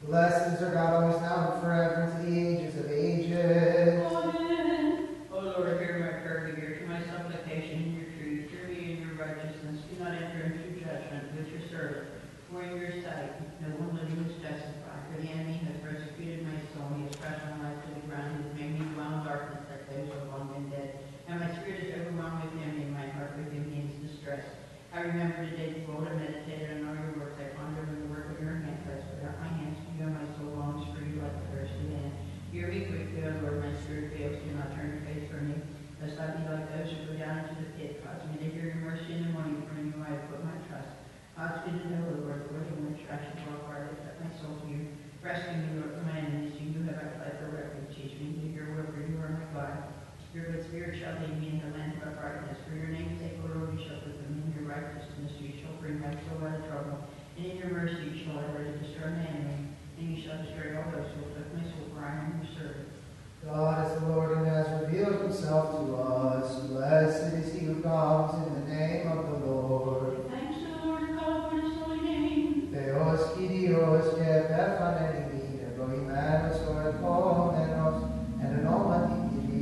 Blessed is our God, always now and forever, to the ages of ages. Amen. O Lord, hear my prayer, give ear to my supplication in your truth. Hear me in your righteousness. Do not enter into judgment with your servant. For in your sight no one living is justified. For the enemy has persecuted my soul. He has crushed my life to the ground. He has made me dwell in darkness like those who have long been dead. And my spirit is overwhelmed with him, and my heart within me is distressed. I remember the days of old and meditated on all your works. I pondered on the work of your hands. I spread out my hands to you, and my soul longs for you like a thirsty land. Hear me quickly, O Lord, my spirit fails. Do not turn your face from me. Lest I be like those who go down into the pit. Cause me to hear your mercy in the morning, for in you I have put my trust. Cause me to know, O Lord, for in which I shall draw far. Lift up my soul to you. Rescue me, Lord, from my enemies. To you have I fled for refuge. Teach me to do your will, for you are my God. Your good spirit shall lead me in the land of uprightness. For your name's sake, O Lord, you shall put them in your righteousness. You shall bring my soul out of trouble. And in your mercy you shall utterly destroy my enemy. And you shall destroy all those who afflict my soul, for I am your servant. God is the Lord and has revealed himself to us. Blessed is he who comes in the name of the Lord. Thanks to the Lord, call upon his holy name. Theos Kyrios και επέφανεν ευλογημένος ο ερχόμενος εν ονόματι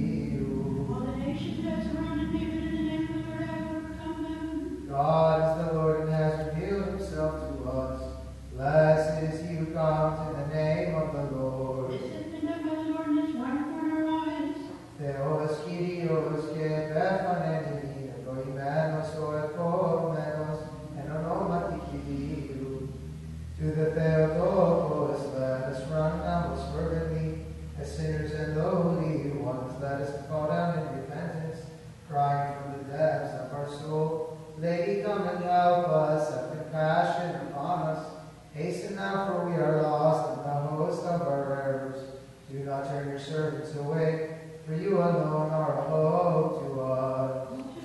Κυρίου. All the nations that surrounded me, but in the name of the Lord I have overcome them. God is the Lord and has revealed himself to us. Blessed is he who comes in the name of the Lord. This has been done by the Lord, and is wonderful in our eyes. Theos Kyrios και επέφανεν ευλογημένος ο ερχόμενος εν ονόματι Κυρίου. To the Theotokos let us run now most fervently, as sinners and lowly ones, let us fall down in repentance, crying from the depths of our soul, Lady, come and help us, have compassion upon us. Hasten now, for we are lost in the host of our errors. Do not turn your servants away, for you alone are a hope to us.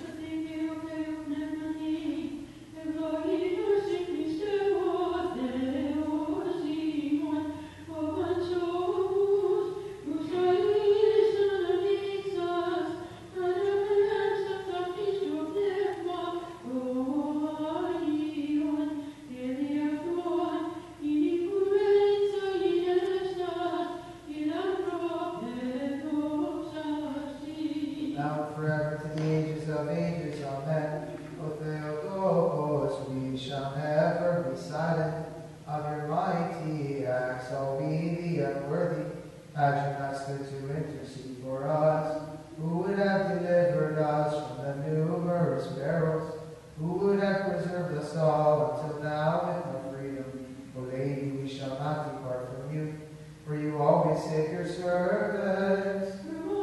Now and forever to the ages of ages, amen. O Theotokos, we shall never be silent of your mighty acts, all we the unworthy. Had you not stood to intercede for us, who would have delivered us from the numerous perils? Who would have preserved us all until now with no freedom? O Lady, we shall not depart from you, for you always save your servants.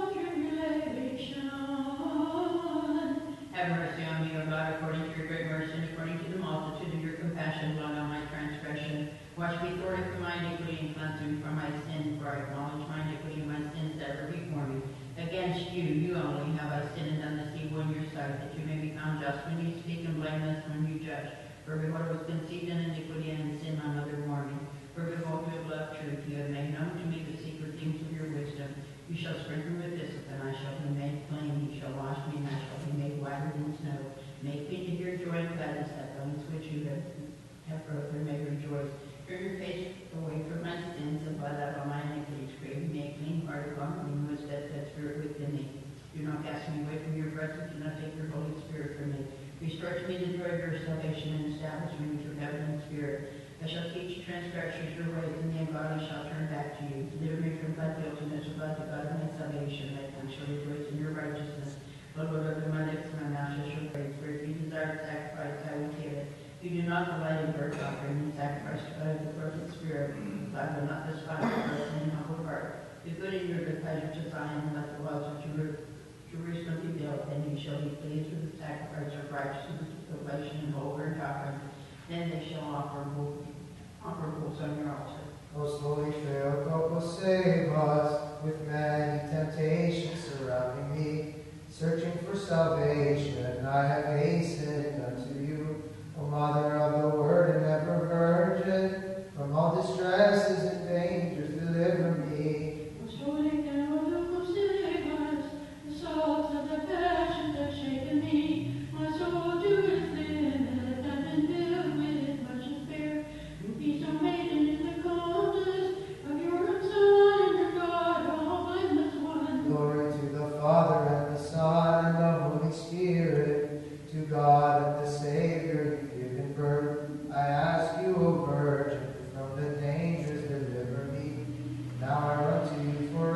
Have mercy on me, O God, according to your great mercy, and according to the multitude of your compassion, blot out my transgression. Wash me thoroughly from my iniquity, and cleanse me from my sin, for I acknowledge my iniquity and my sins ever before me. Against you only, have I sinned and done this evil in your sight, that you may be found just when you speak and blameless when you judge. For behold, I was conceived in iniquity, and in sin my mother bore me. For behold, you have loved truth, you have made known to me the secret things of your wisdom. You shall sprinkle me with hyssop, and I shall be made clean. You shall wash me, and I shall be made whiter than snow. Make me to hear joy and gladness, that bones which you have broken may rejoice. Turn your face away from my sins, and blot out all my iniquities. Create me a clean heart, O God, and renew a steadfast spirit within me. Do not cast me away from your presence. Do not take your Holy Spirit from me. Restore to me the joy of your salvation, and establish me with your heavenly spirit. I shall teach transgressors your ways, and the ungodly shall turn back to you. Deliver me from blood guiltiness, O God, the God of my salvation. Let them shall rejoice in your righteousness. O Lord, open my lips, and my mouth shall show praise. For if you desire sacrifice, I will give it. You do not delight in burnt offering and sacrifice to God of the perfect spirit. God will not despise the person in humble heart. Do good in your good pleasure to Zion, and let the walls of Jerusalem be built. Then you shall be pleased with the sacrifice of righteousness, with oblation and whole burnt offering. Then they shall offer bulls on your altar. Most holy Theotokos, save us with many temptations surrounding me. Searching for salvation, I have hastened unto you. O Mother of the Word and ever Virgin, from all distresses and dangers deliver me. Most holy Theotokos, save us. The salts of the passions have shaken me. My soul to its limit, I've been filled with much despair. You be so maiden in the coldest Son, and the Holy Spirit, to God and the Savior you've given birth. I ask you, O Virgin, from the dangers deliver me. Now I run to you for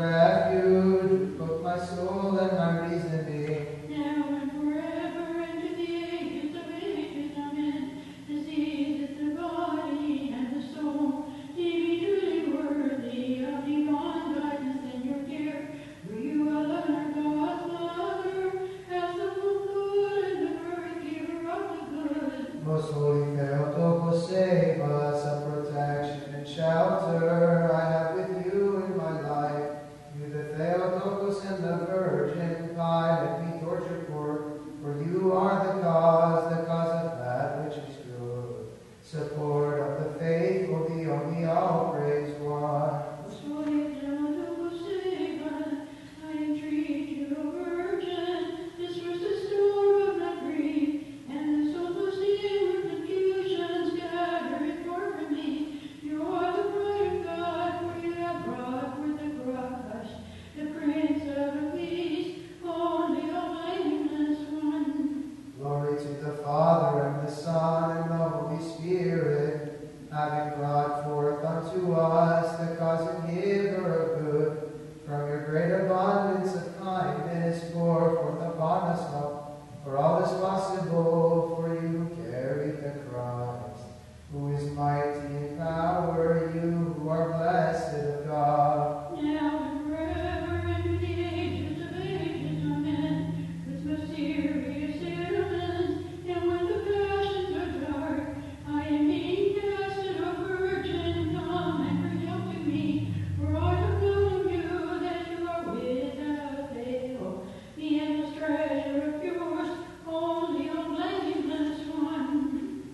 refuge, both my soul and my reasoning. Now and forever, and to the ages of ages, amen. Disease is the body and the soul. Deem me truly worthy of divine guidance in your care. For you alone are God's mother, as the full good and the birth giver of the good. Most holy Theotokos, save us, a protection and shelter I have with you in my life. You, the Theotokos and the Virgin, Pilate me tortured for you are the cause of that which is good. Support of the faithful, the only all praise one. Most holy Theotokos, save us. I entreat you, O Virgin, disperse the storm of my grief, and the souls of sin with confusion scatter it far from me. You are the bride of God, for you have brought forth the crushed, the Prince of Peace, only all blameless one. Glory to the Father, and the Son, and the Holy Spirit, having brought forth unto us the cause and giver of good, from your great abundance of kindness, pour forth upon us all, for all is possible, for you carry the Christ, who is mighty in power, you who are blessed of God. Now and forever, and to the ages of ages, amen. With mysterious elements, and when the passions are dark, I am being tested, O Virgin, come and help to me. For I have known of you that you are without fail, the endless treasure of yours, only a blameless one.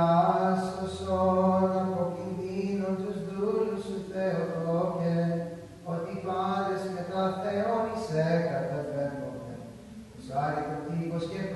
Dias son apokindino tus dulus Theotoke, oti pades meta Theoni secata fermomen, usari contigos que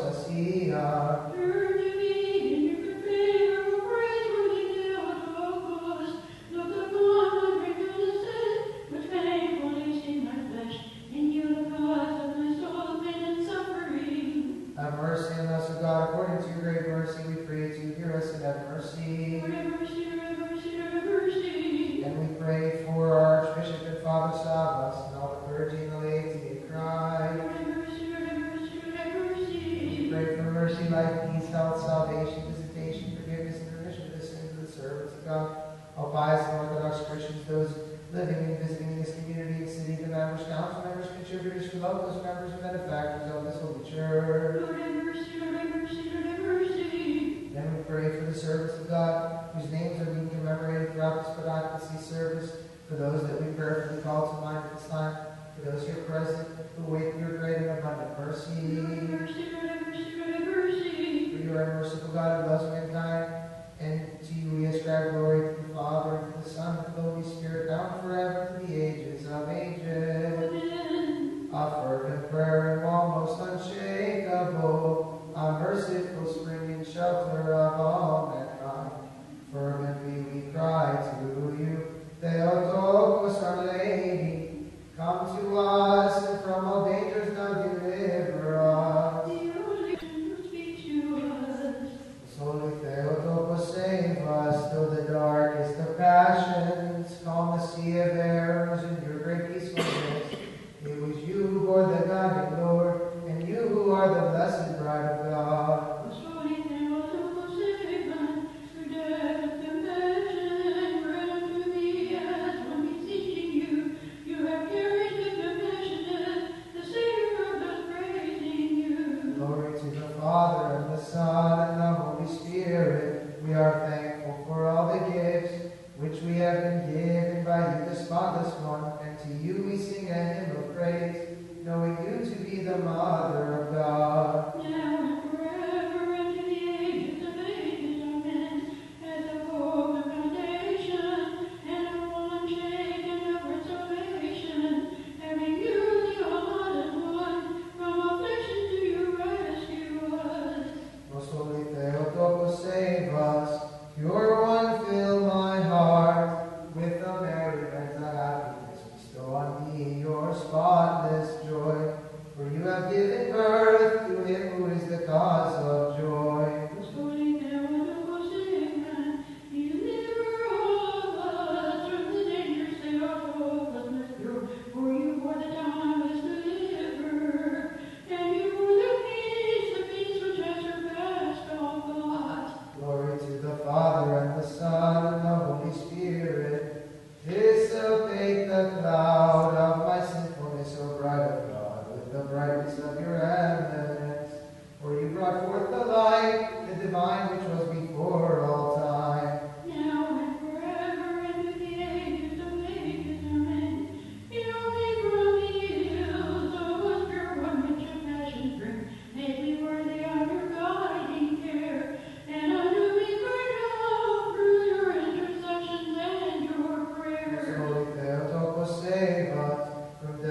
prostasia. Turn to me in your good favor, O praiseworthy Theotokos. Look upon my regular sin, which painfully sting my flesh, and you the cause of my soul, pain and suffering. Have mercy on us, O God, according to your great mercy, we pray to you. Hear us and have mercy. Lord, have mercy, Lord, have mercy, Lord, have mercy. And we pray for our Archbishop and Father Savas, and all the clergy and the laity in Christ. Lord, have mercy, Lord, have mercy, Lord, have mercy. We pray for mercy, life, peace, health, salvation, visitation, forgiveness, and remission of the sins of the servants of God. All pious and Orthodox Christians, those living and visiting in this community and city, the members, council members, contributors, beloved members, and benefactors of this holy church. Lord, have mercy, Lord, have mercy, Lord, have mercy. Then we pray for the servants of God, whose names are being commemorated throughout this Pedocracy service, for those that we prayerfully call to mind at this time, for those here present who wait for your great and abundant mercy. Lord, have mercy, Lord, have mercy, Lord, have mercy. For you are a merciful God who loves mankind, and to you we ascribe glory to the Father, and to the Son, and to the Holy Spirit, now and forever, to the ages of ages. Amen. A fervent prayer and almost unshakable, a merciful spring and shelter of all mankind. Fervently we cry to you, Theotokos, Our Lady, come to us, and from all dangers now deliver us. The only one who speaks to us. Holy Theotokos, save us, though the darkest of passions calm the sea of errors in your great peacefulness. It was you who bore the guiding Lord, and you who are the blessed bride of God. Most holy Theotokos, save us, through death of compassion, grant unto me as one beseeching you. You have carried the compassionate, the Savior of us praising you. Glory to the Father, and the Son, and the Holy Spirit. We are thankful for all the gifts which we have been given by you, the spotless one, and to you we sing a hymn of praise, knowing you to be the Mother of God. Now and forever, and to the ages of ages, amen. As a hope and foundation, and a one unshaken upward salvation, having you, the all-loved one, from affliction to you rescue us. Most holy Theotokos, save us. Pure one, fill my heart with the merriment of happiness. Bestow on me your spotless joy. For you have have given birth to him who is the cause of joy. For you are the timeless deliverer, and you are the peace which has surpassed all thought. Glory to the Father, and the Son, and the Holy Spirit. Dissipate the cloud of my sinfulness, O bride of God, with the brightness of your eminence. For you brought forth the light, the divine which was before all time. Now and forever, and to the ages of ages, amen. You may from the hills of a pure one which a passion bring. Make me worthy of your guiding care, and unto me burn out through your intercessions and your Most prayers. Holy Theotokos, save us from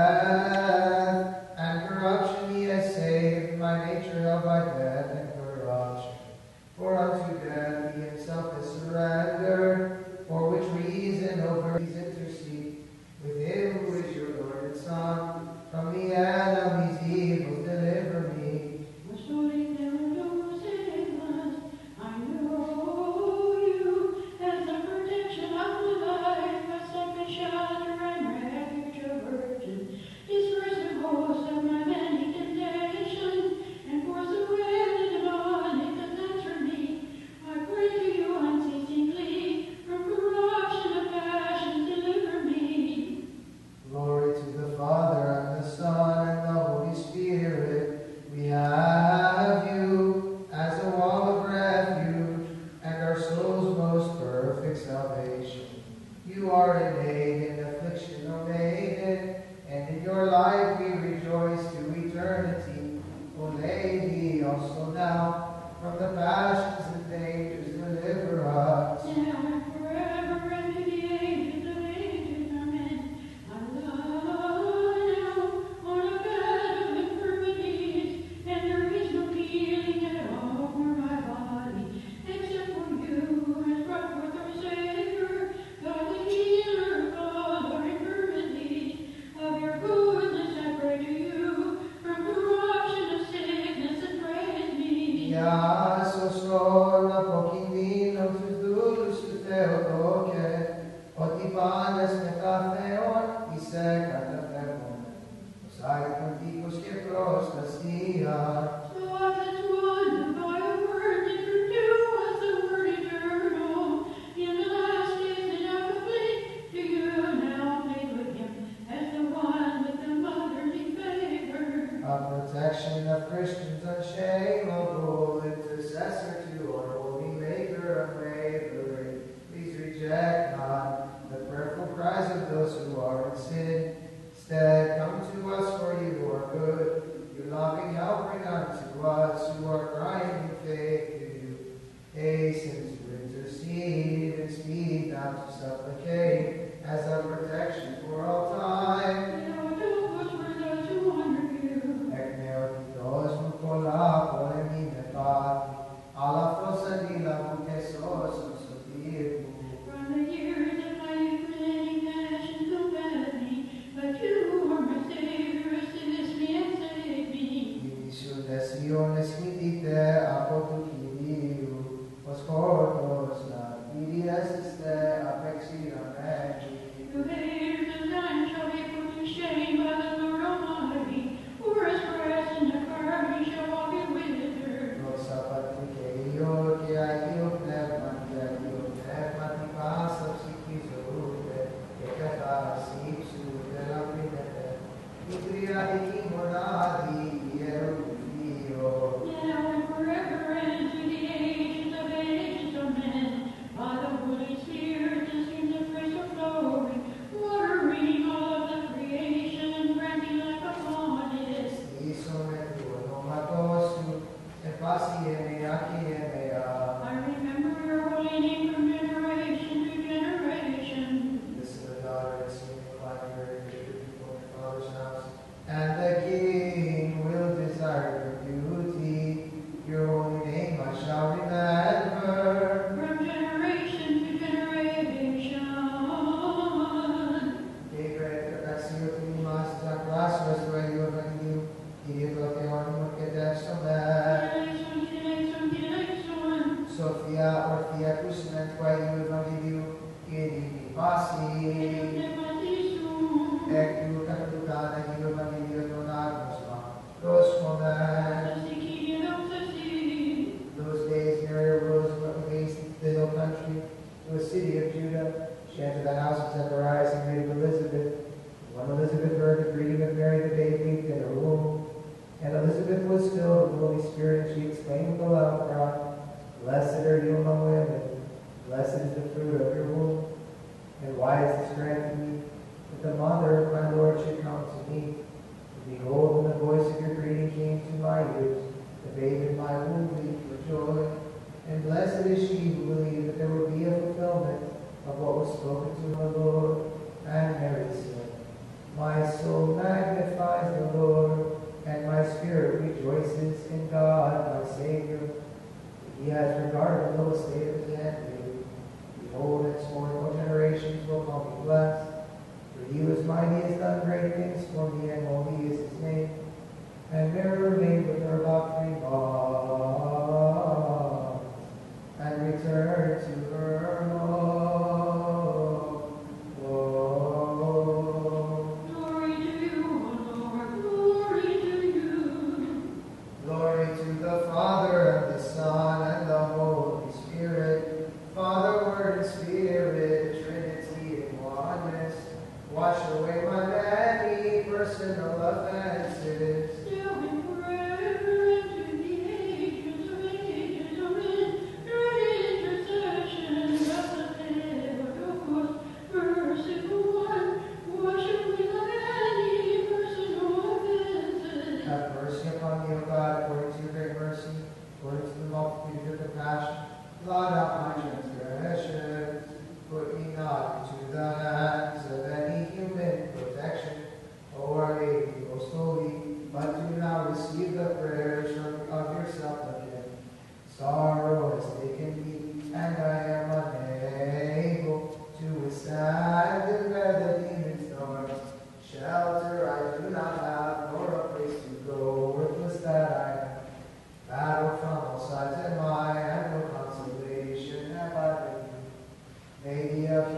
death and corruption. He has saved my nature held by death and corruption. For unto death he himself is surrendered, for which reason over these intercede with him who is your Lord and Son. From the enemy's evil deliver me. Most holy Theotokos, save us. I know you as the protection of my life, a second shelter and refuge of virgin. Disperse the host of my many temptations, and force away the demonic attacks from me. I pray to you unceasingly, from corruption of passions deliver me. Glory to the Father, and the Son, and the Holy Spirit. We have you as a wall of refuge, and our soul's most perfect salvation. You are in aid in affliction, O Maiden, and in your life we rejoice to eternity. O Lady, also now, from the passions and dangers deliver us. Now and forever, and to the ages of ages, amen. I lie now on a bed of infirmities, and there is no healing at all for my body, except for you who has brought forth our Savior, God the healer of all our infirmities. Of your goodness I pray to you, from corruption of sickness and praise me. Ya sosola pokindino tus dulus tu Theotoke, oti panes me katheon, ise katafemon. Osai conticus que prostasia. So I was wondered by a word that you do as the word eternal. In the last days that I will plead to you, now plead with him as the one with the motherly favor. A protection of Christians unshameable, intercessor to our holy Maker unwavering. Please reject not the prayerful cries of those who are in sin. Instead, come to us, for you are good. Your loving help bring unto us who are crying in faith to you. Hasten to intercede and speed not to supplicate as a protection for all time. Theotokos, for those who honor you. Εκ νεοτητός μου πολλά πολεμή με πάθη, αλλά αυτός αντίλαβου και σώσον σωτήρ μου. From the years of my youth, many passions combat me, but you are my Savior, assist me and save me. Οι σιωδεσίων εσχύτητε από του Κυρίου, ως χόρτος να πηριέστηστε απεξηραμένοι. The haters of Zion shall be put to shame by the Lord Almighty, for his grass and the fire he shall all be withered. Δόξα Πατρί και Υιό και Αγίο Πνεύματι, Αγίο Πνεύματι, πάσα ψυχή ζωούται και καθάραση υψούται λαμπρύνεται. Η τριαδική μονάδη ιεροκριτήριο. Now and forever and to the ages of ages, amen. By the Holy Spirit, the streams of grace are flowing, watering all of the creation and granting life upon it. Ίσομε του ονόματός σου, εν πάση εμειά και εμειά. I remember your holy name from generation to generation. Listen to the daughter and sing the library before the Father's house. And the King will desire your beauty. Your holy name I shall remember. From generation to generation. Que gracias tú más la gracia es tu Evangelio y remorseful man. In those days, Mary arose and went with haste into the hill country, to a city of Judah. She entered the house of Zechariah and greeted Elizabeth. And when Elizabeth heard the greeting of Mary, the babe leaped in her womb. And Elizabeth was filled with the Holy Spirit, and she exclaimed with a loud cry, Blessed are you among women, blessed is the fruit of your womb. And why is this granted me, that the mother of my Lord should come to me? And behold, when the voice of your greeting came to my ears, the babe in my womb leaped for joy. And blessed is she who believed that there would be a fulfillment of what was spoken to her Lord. And Mary said, My soul magnifies the Lord, and my spirit rejoices in God my Savior. He has regarded the low estate of his handmaid. Behold, henceforth all generations will call me blessed. For he who is mighty has done great things for me, and holy is his name. And Mary remained with her about 3 months, and returned to her home. Glory to you, O Lord, glory to you. Glory to the Father, and the Son, and the Holy Spirit. Father, Word, and Spirit, Trinity in oneness. Wash away my many personal offenses. Now and forever into the ages of ages. Amen. Great intercession of the Theotokos, merciful one, wash away my many personal offenses. Have mercy upon me, O God, according to your great mercy, according to the multitude of your compassion. Blot out my transgressions. Put me not into the hands of any human protection. O Our Lady, most holy, but do now receive the prayers of your supplicant. Sorrow has taken me, and I am unable to withstand and bear the demon's storms. Shelter I do not have, nor a place to go, worthless that I am. Battle from all sides am I, and no consolation have I with you. Lady of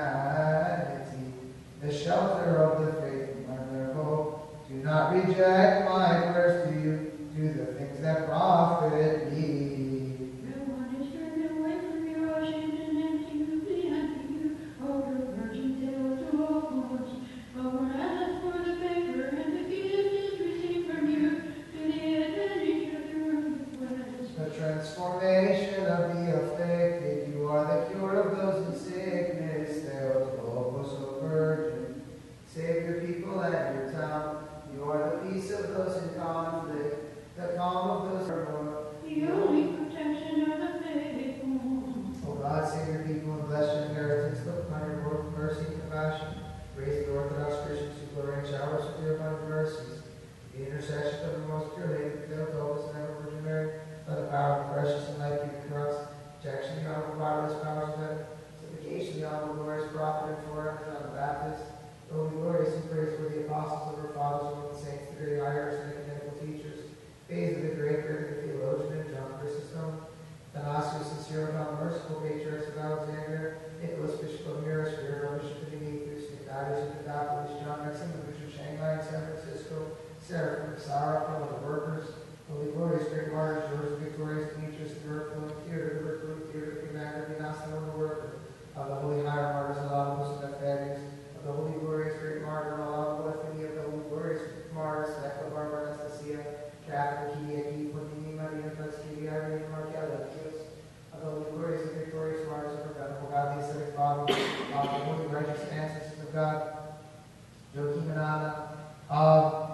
humanity, the shelter of the faithful and their hope, do not reject my prayers to you. Do the things that profit me. No one is turned away from your ocean and empty to be unto you. O your virgin Theotokos, our ask for the favor and the gift is received from you to the advantage of your own request. The transformation of the afflicted, you are the cure of those in sickness. Theotokos, O Virgin, save your people and your town. You are the peace of those in conflict, the calm of those who are more. The only protection of the faithful. O God, save your people and bless your inheritance. Look upon your work of mercy and compassion. Raise the Orthodox Christians who will rain showers with your abundant mercies. The intercession of the most pure Lady, Theotokos, and ever Virgin Mary, by the power of the precious and life-giving cross, protection of the honorable fatherless powers of heaven, supplication of the honorable glorious prophet and forerunner John the Baptist, the holy glorious and praiseworthy apostles of our fathers, and the saints, the great hires and ecumenical teachers, Phase of the great Greek theologian, John Chrysostom, Athanasius and Cyril, the merciful patriarchs of Alexandria, Nicholas, Bishop of Myra, Spiro, Bishop of Demetrius, Nicodemus of Nicopolis, John Maxim, the Bishop of Shanghai and San Francisco, Seraphim of Sorrow, of the workers, Holy Glorious, Great Martyrs, George Victorious, Demetrius, the Miracle, Theodore, the Virtual, Theodore, Commander, Vinasta, the worker, of the Holy Higher Martyrs, Alamus, and Ephesius, of the Holy Glorious, Great Martyr, Alamus, Ephany, of the Holy Glorious Martyrs, Thecla, Barbara, Anastasia, Catherine, Kiaki, Ponini, Maria, Francesca, Irene, Marcella, Alexios, of the Holy Glorious and Victorious Martyrs of our Venerable God, the Ascetic Father, of the Holy Righteous Ancestors of God, Joachim and Anna, of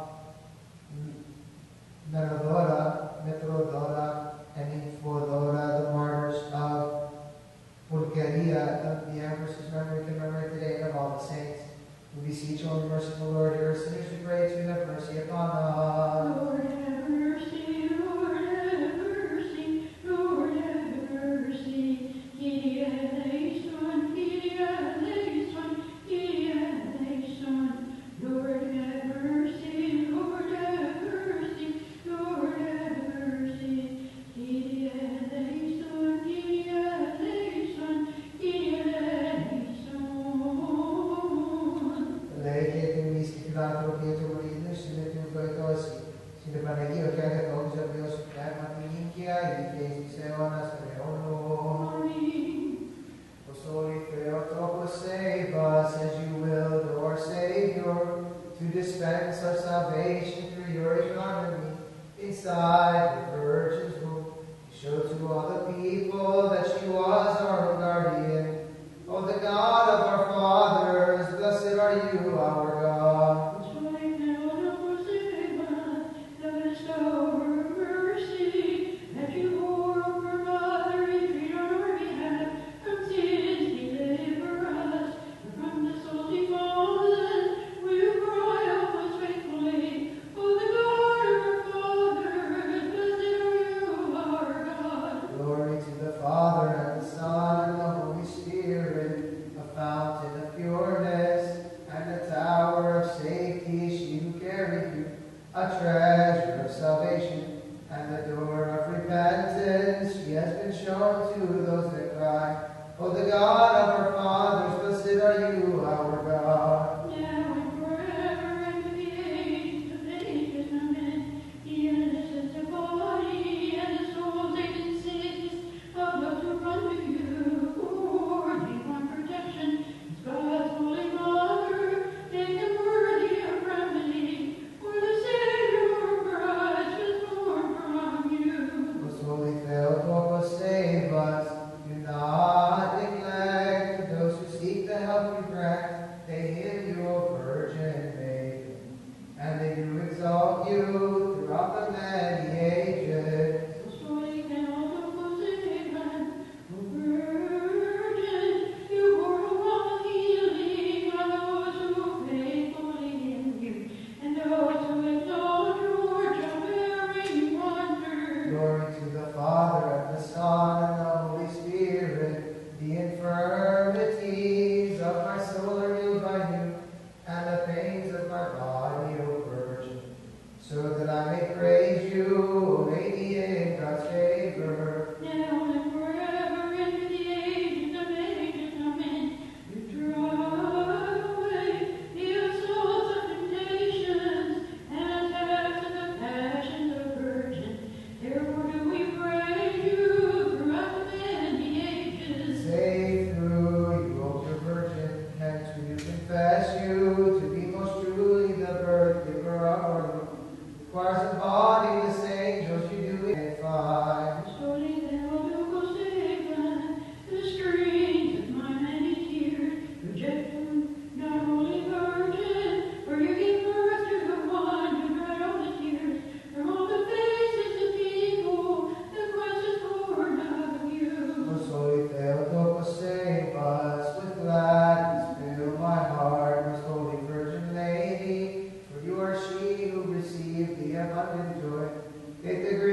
Merodora, Mithrodora, and Infodora, the martyrs of Bulgaria, of the Empress's memory, commemorate today, and of all the saints. We beseech, O merciful Lord, hear us sinners, we pray to have mercy upon us. Lord have mercy, Lord have mercy, Lord have mercy. Kyrie eleison, Kyrie eleison, Kyrie eleison. Lord have mercy, Lord have mercy, Lord Dio che anche oggi abbiamo sofferto in Chia, e che si seona Sareolo. O soli Theotokos, save us as you willed, our Savior, to dispense our salvation through your economy inside the Virgin's womb. Show to all the people that she was our guardian. O the God of our fathers, blessed are you, our God. Take the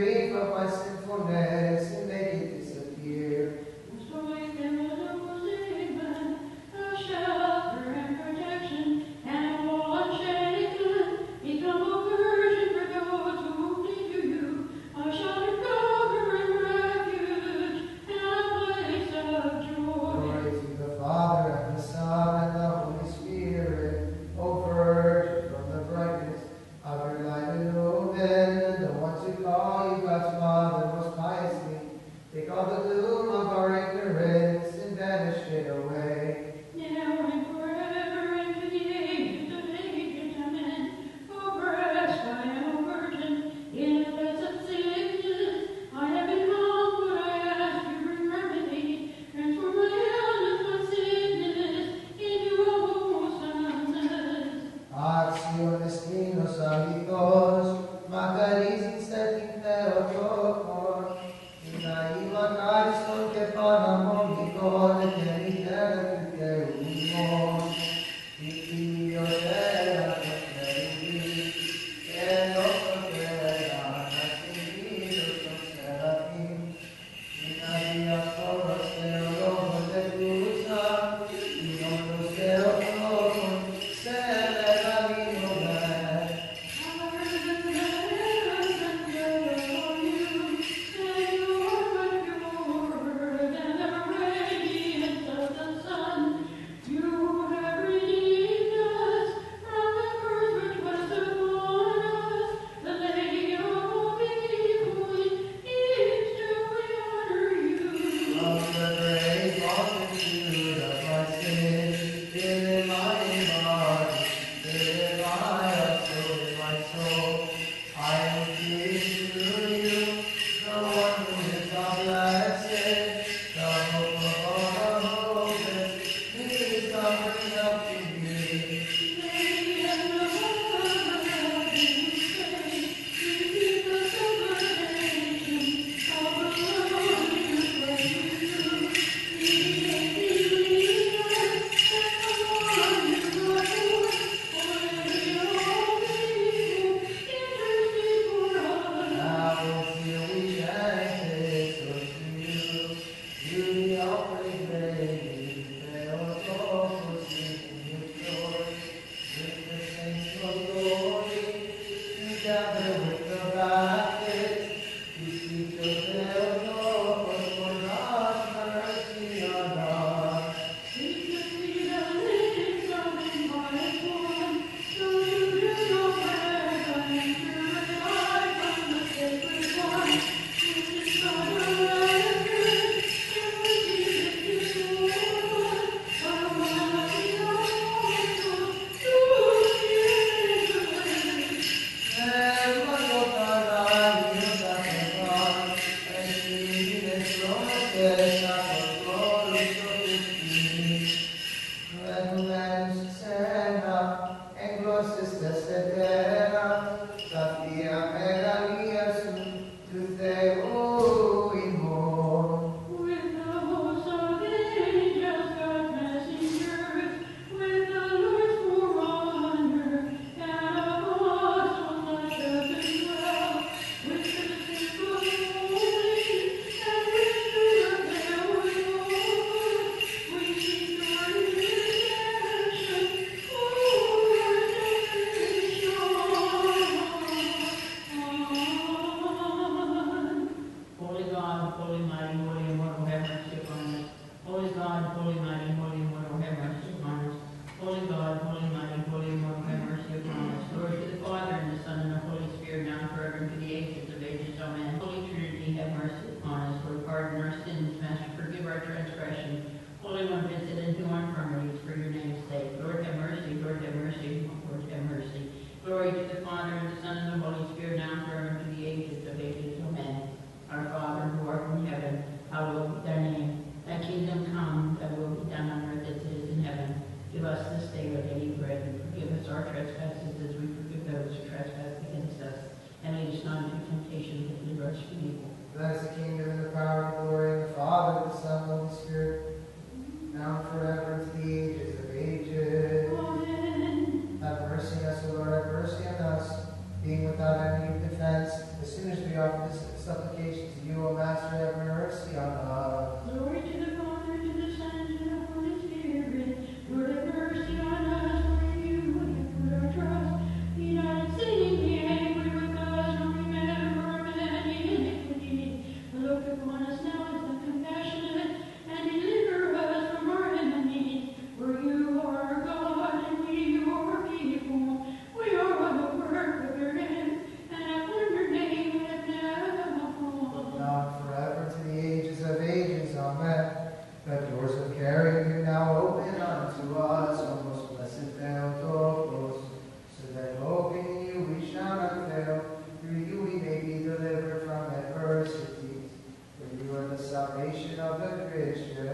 we offer this supplication to you, O Master, have mercy on us. Glory to the Father, to the Son, and to the Holy Spirit. Lord, have mercy on us, for in you we have put our trust. Be not exceedingly angry with us, nor remember our many iniquities. Look upon us now as the compassionate, and deliver us from our enemies. For you are our God, and we your people. We are the work of your hands, and have won your name with never Look now and forever to the ages of ages. Amen. Let doors of caring you now open unto us, O most blessed Theotokos, so that hoping in you we shall not fail. Through you we may be delivered from adversities. For you are the salvation of the Christian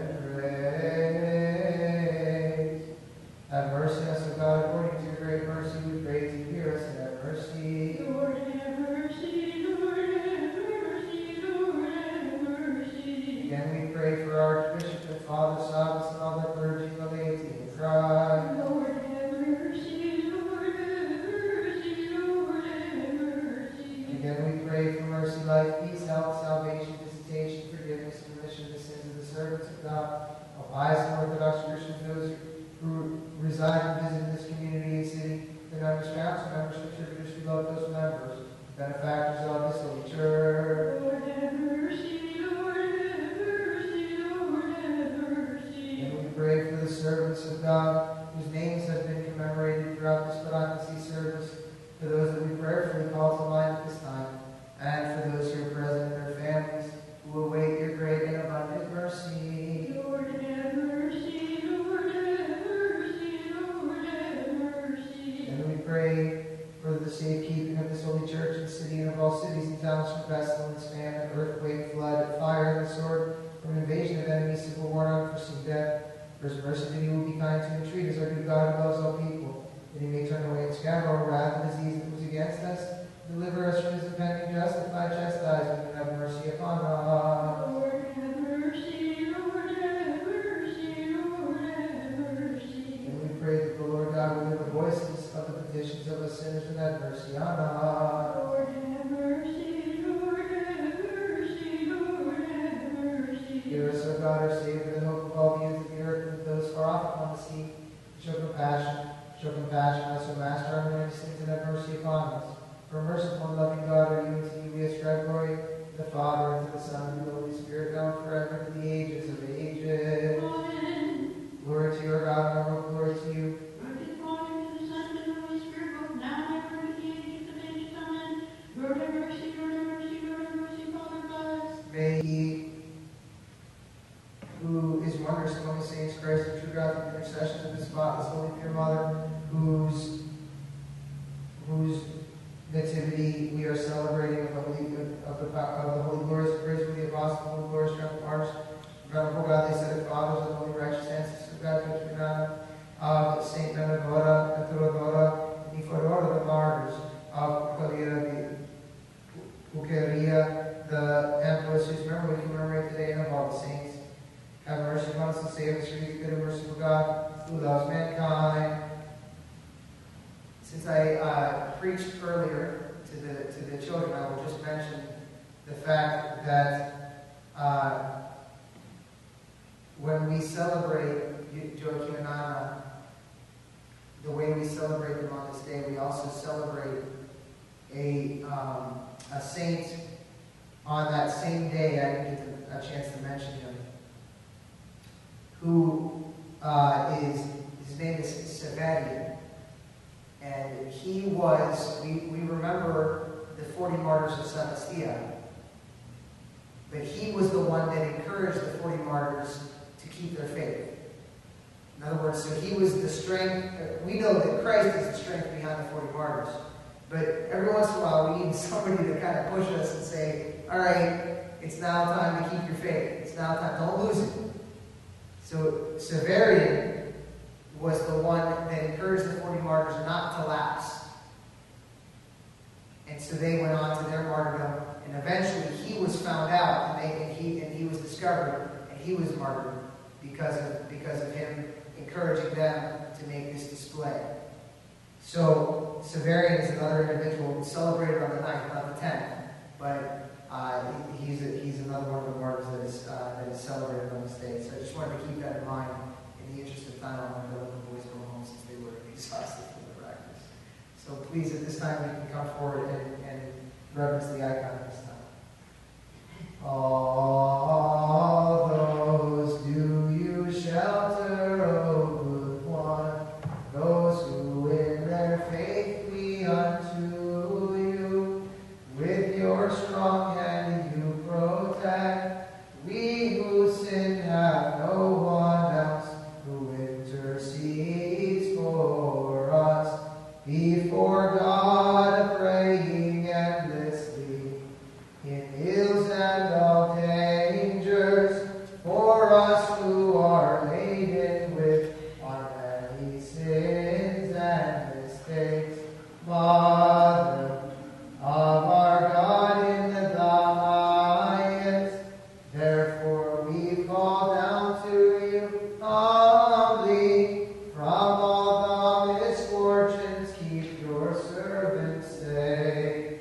race. Have mercy on us, O God, according to your great mercy. We pray to you, hear us, and have mercy. Lord, have mercy, Lord, have mercy, Lord, have mercy. Again, we pray for our Archbishop and Father Sabas and all the clergy and the laity in Christ. Lord, have mercy, Lord, have mercy, Lord, have mercy. Again, we pray for mercy, life, peace, health, salvation, visitation, forgiveness, and remission of the sins of the servants of God, of pious and Orthodox Christians, those who reside and visit in this community and city, the members, council members, contributors who love those members, benefactors of this holy church. Lord, have mercy, Lord, have mercy, Lord, have mercy. And we pray for the servants of God, whose names have been commemorated throughout this Parakasi service, for those that we prayerfully call to mind at this time, and for those who are present and their families, who await your great and abundant mercy. Lord, have mercy, Lord, have mercy, Lord, have mercy. And we pray for the safekeeping of this holy church and city and of all cities and towns from pestilence, famine, earthquake, flood, fire, and the sword, from invasion of enemies, civil war, and unforeseen death. For his mercy that he will be kind to entreat as our good God who loves all people, that he may turn away and scatter all wrath and disease that was against us, deliver us from his impending justified chastisement, and have mercy upon us. Lord, have mercy, Lord, have mercy, Lord, have mercy. And we pray that the Lord God will hear the voices of the petitions of us sinners and have mercy on us. Lord, have mercy, Lord, have mercy, Lord, have mercy. Hear us, O God, our Savior, the hope of all the ends of the earth, and those far off upon the sea. Show compassion on us, O Master, our many sins, and have mercy upon us. For merciful and loving God, are you, and to you we ascribe glory, to the Father, and to the Son, and to the Holy Spirit, now and forever, to the ages of ages. Amen. Glory to your God, and our hope, glory to you. Lord, to the Father, and to the Son, and to the Holy Spirit, both now and ever, and to the ages of ages. Amen. Lord, have mercy, Lord, have mercy, Lord, have mercy, Father, bless. May he who is wondrous among the saints, Christ, and true God, through the intercession of his spotless, holy, pure Mother, whose nativity we are celebrating of the holy glorious praise for the apostle, holy glorious triumphant martyrs, venerable godly ascetic fathers, and holy righteous ancestors of God, of Saint Benedora, and Theodora, and Ephodora, the martyrs, of Pulcheria, the empress, whose memory we commemorate today, and of all the saints. Have mercy upon us and save us from the good and merciful God, who loves mankind. Since I preached earlier to the children, I will just mention the fact that when we celebrate Joachim and Anna, the way we celebrate them on this day, we also celebrate a saint on that same day. I didn't get a chance to mention him. His name is Severian. And he was, we remember the 40 martyrs of Celestia, but he was the one that encouraged the 40 martyrs to keep their faith. In other words, so he was the strength. We know that Christ is the strength behind the 40 martyrs, but every once in a while we need somebody to kind of push us and say, all right, it's now time to keep your faith. It's now time, don't lose it. So Severian was the one that encouraged the 40 martyrs not to lapse. And so they went on to their martyrdom, and eventually he was found out, and he was discovered, and he was martyred because of him encouraging them to make this display. So Severian is another individual celebrated on the 9th, not the 10th. but he's another one of the martyrs that is celebrated on this day. So I just wanted to keep that in mind. In the interest of time, I wanted to let the boys go home since they were exhausted from the practice. So please, at this time, you can come forward and reverence the icon at this time. All those do you shelter, O good one, those who in their faith flee unto you, with your strong hand you protect. We who sin have no one else who intercedes for us. Before God praying endlessly, in ills and all dangers, for us who are laden with our many sins and mistakes. Mother of our God in the highest, therefore we fall down to you humbly. From all the misfortunes keep your servants safe.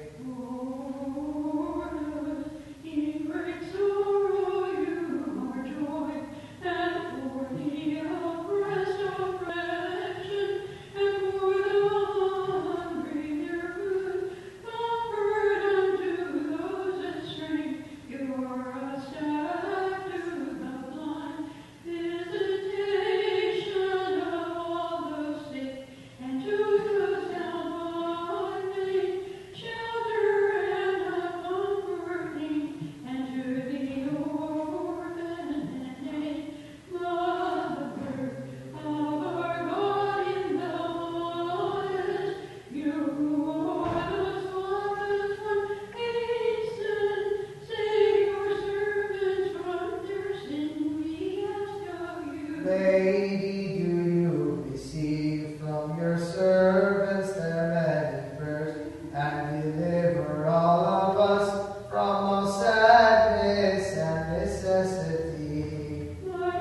Lady, do you receive from your servants their many prayers, and deliver all of us from all sadness and necessity.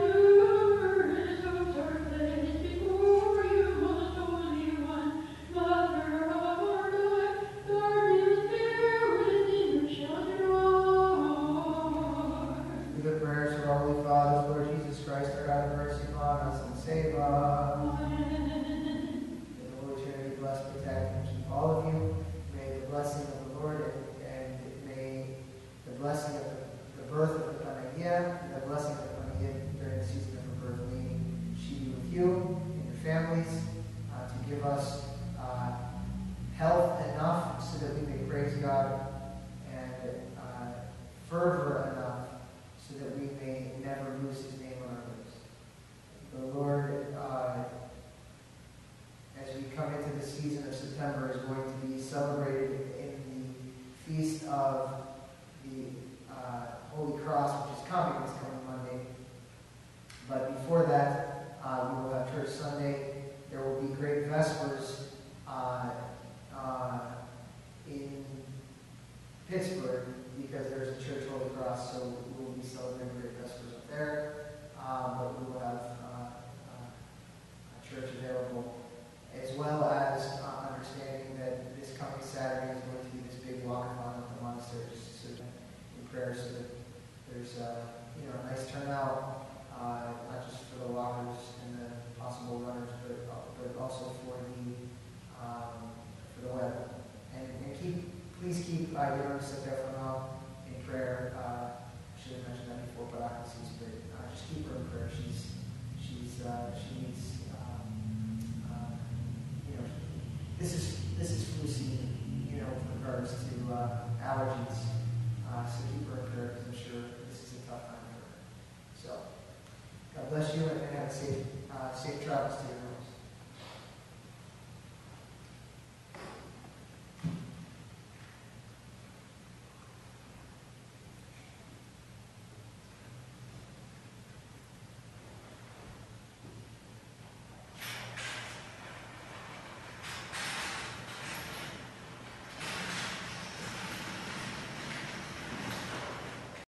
Through the prayers of our Holy Father, Lord Jesus Christ, our God, have mercy upon us and save us. May the Holy Trinity bless, protect, and keep all of you. May the blessing of the Lord and may the blessing of the birth of the Panagia and the blessing of the Panagia during the season of her birth, may she be with you and your families to give us health enough so that we may praise God, and fervor enough so that we may never lose his name on our lips. The Lord, as we come into the season of September, is going to be celebrated in the feast of the Holy Cross, which is coming this coming Monday. But before that, we will have Church Sunday. There will be great Vespers in Pittsburgh, because there's a church Holy Cross, so we will be celebrating great Vespers up there. But we will have a church available, as well as understanding that this coming Saturday is going to be this big walkathon at the monasteries, so in prayer, so that there's a nice turnout, not just for the walkers and the possible runners, but also for the weather. And please keep Jonas Stefano in prayer. I should have mentioned that before, but I can see, but just keep her in prayer. She needs, this is flu season, with regards to allergies. So keep her in prayer, because I'm sure this is a tough time for her. So God bless you, and have safe travels to your